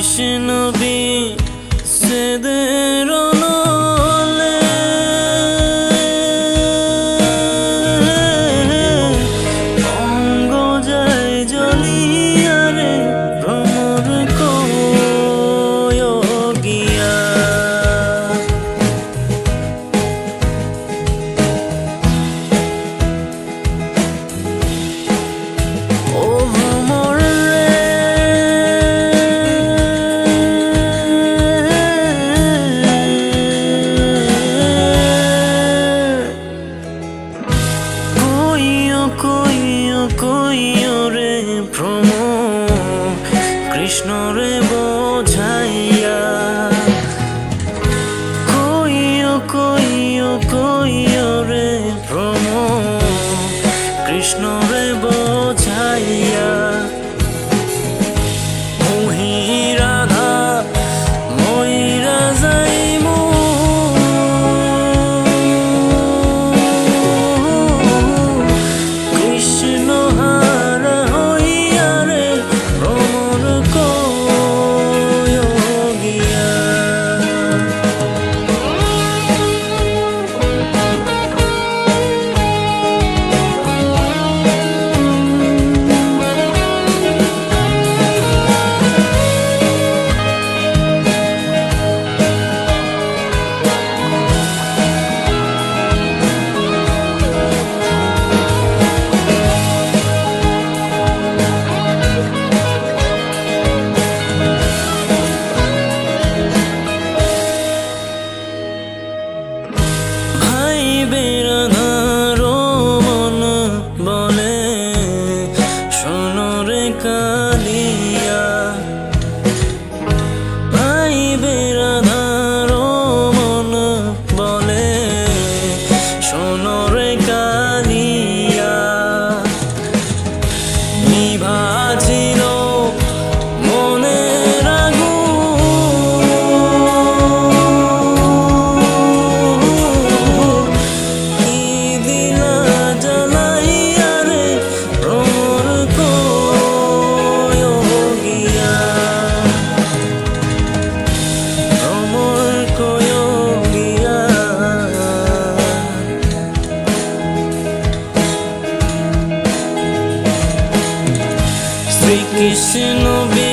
কৃষ্ণ বিচ্ছেদের নলে অঙ্গ যায় জ্বলিয়া রে ভ্রমর কয়োগিয়া। ও ভ্রমর কইও রে ভ্রমর কৃষ্ণ রে বোঝাইয়া। কইও রে ভ্রমর কৃষ্ণ রে বোঝাইয়া। মোহি রাধা মইরা যাইমু কৃষ্ণ হারা হইয়া রে ভ্রমর কয়োগিয়া। বেরাধারো মন বলে শোনো রে কালিয়া। ভাই বেরাধারো মন বলে শোনো রে কালিয়া। নিভাছিল মনের কৃষ্ণ।